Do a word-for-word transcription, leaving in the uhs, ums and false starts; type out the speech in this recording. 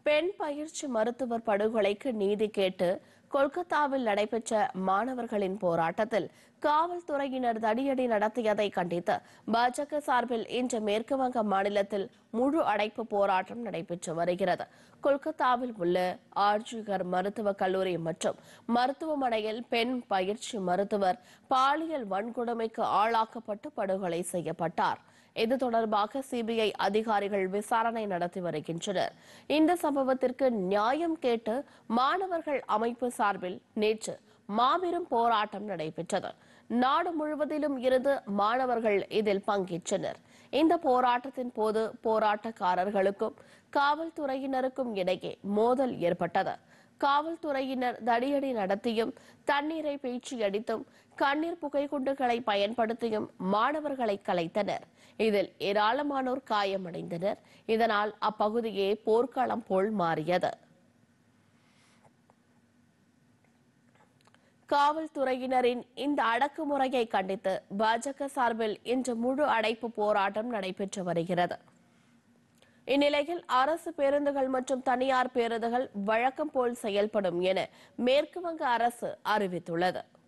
பெண் பயிற்சி மருத்துவர் படுகொலைக்கு நீதி கேட்டு கொல்கத்தாவில் நடைபெற்ற மாணவர்களின் போராட்டத்தில் காவல்துறையினர் தடியடி நடத்தியதை கண்டித்து பாஜக சார்பில் இன்று மேற்குவங்க மாநிலத்தில் முழு அடைப்பு போராட்டம் நடைபெற்று வருகிறது. கொல்கத்தாவில் உள்ள ஆர்ஜிகர் மருத்துவக் கல்லூரி மற்றும் மருத்துவமனையில் பெண் பயிற்சி மருத்துவர் பாலியல் வன்கொடுமைக்கு ஆளாக்கப்பட்டு படுகொலை செய்யப்பட்டார். இது தொடர்பாக சிபிஐ அதிகாரிகள் விசாரணை நடத்தி வருகின்றனர். இந்த சம்பவத்திற்கு நியாயம் கேட்டு மாணவர்கள் அமைப்பு சார்பில் நேற்று மாபெரும் போராட்டம் நடைபெற்றது. நாடு முழுவதிலும் இருந்து மாணவர்கள் இதில் பங்கேற்றனர். இந்த போராட்டத்தின் போது போராட்டக்காரர்களுக்கும் காவல்துறையினருக்கும் இடையே மோதல் ஏற்பட்டது. காவல்துறையினர் தடியடி நடத்தியும் தண்ணீரை பீய்ச்சி அடித்தும் கண்ணீர் புகைக்குண்டுகளை பயன்படுத்தியும் மாணவர்களை கலைத்தனர். இதில் ஏராளமானோர் காயமடைந்தனர். இதனால் அப்பகுதியே போர்க்களம் போல் மாறியது. காவல்துறையினரின் இந்த அடக்குமுறையை கண்டித்து பாஜக சார்பில் இன்று முழு அடைப்பு போராட்டம் நடைபெற்று வருகிறது. இந்நிலையில் அரசு பேருந்துகள் மற்றும் தனியார் பேருந்துகள் வழக்கம் போல் செயல்படும் என மேற்கு வங்க அரசு அறிவித்துள்ளது.